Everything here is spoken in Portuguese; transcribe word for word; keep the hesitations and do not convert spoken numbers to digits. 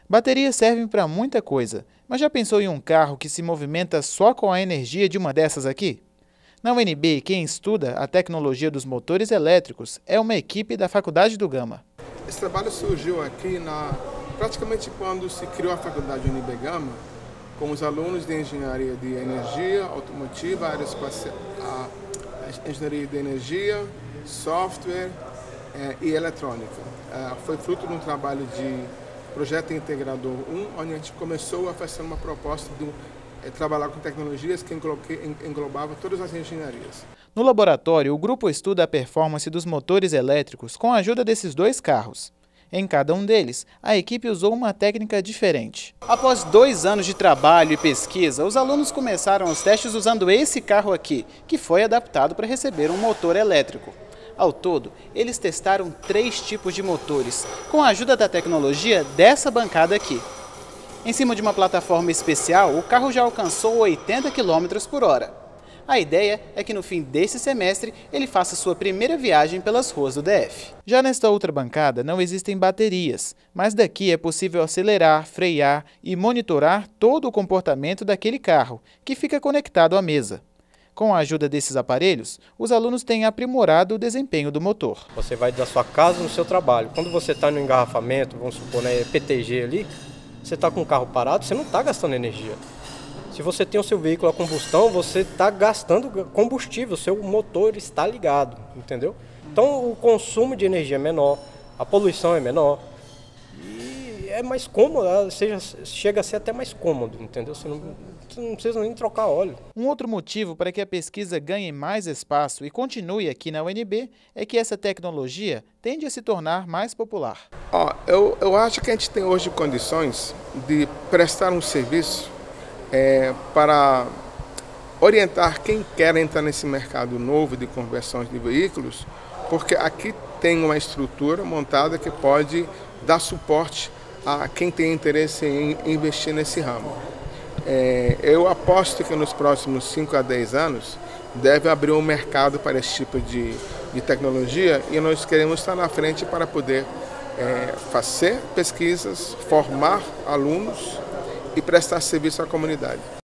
Baterias servem para muita coisa, mas já pensou em um carro que se movimenta só com a energia de uma dessas aqui? Na U N B, quem estuda a tecnologia dos motores elétricos é uma equipe da Faculdade do Gama. Esse trabalho surgiu aqui na, praticamente quando se criou a Faculdade U N B Gama, com os alunos de Engenharia de Energia, Automotiva, Aeroespacial, a Engenharia de Energia, Software eh, e Eletrônica. Eh, foi fruto de um trabalho de Projeto Integrador um, onde a gente começou a fazer uma proposta de é, trabalhar com tecnologias que englobavam todas as engenharias. No laboratório, o grupo estuda a performance dos motores elétricos com a ajuda desses dois carros. Em cada um deles, a equipe usou uma técnica diferente. Após dois anos de trabalho e pesquisa, os alunos começaram os testes usando esse carro aqui, que foi adaptado para receber um motor elétrico. Ao todo, eles testaram três tipos de motores, com a ajuda da tecnologia dessa bancada aqui. Em cima de uma plataforma especial, o carro já alcançou oitenta quilômetros por hora. A ideia é que no fim desse semestre ele faça sua primeira viagem pelas ruas do D F. Já nesta outra bancada não existem baterias, mas daqui é possível acelerar, frear e monitorar todo o comportamento daquele carro, que fica conectado à mesa. Com a ajuda desses aparelhos, os alunos têm aprimorado o desempenho do motor. Você vai da sua casa no seu trabalho. Quando você está no engarrafamento, vamos supor, né, P T G ali, você está com o carro parado, você não está gastando energia. Se você tem o seu veículo a combustão, você está gastando combustível, o seu motor está ligado, entendeu? Então o consumo de energia é menor, a poluição é menor e é mais cômodo, seja, chega a ser até mais cômodo, entendeu? Você não, você não precisa nem trocar óleo. Um outro motivo para que a pesquisa ganhe mais espaço e continue aqui na U N B é que essa tecnologia tende a se tornar mais popular. Ó, eu, eu acho que a gente tem hoje condições de prestar um serviço É, para orientar quem quer entrar nesse mercado novo de conversões de veículos, porque aqui tem uma estrutura montada que pode dar suporte a quem tem interesse em investir nesse ramo. É, eu aposto que nos próximos cinco a dez anos deve abrir um mercado para esse tipo de, de tecnologia e nós queremos estar na frente para poder é, fazer pesquisas, formar alunos e prestar serviço à comunidade.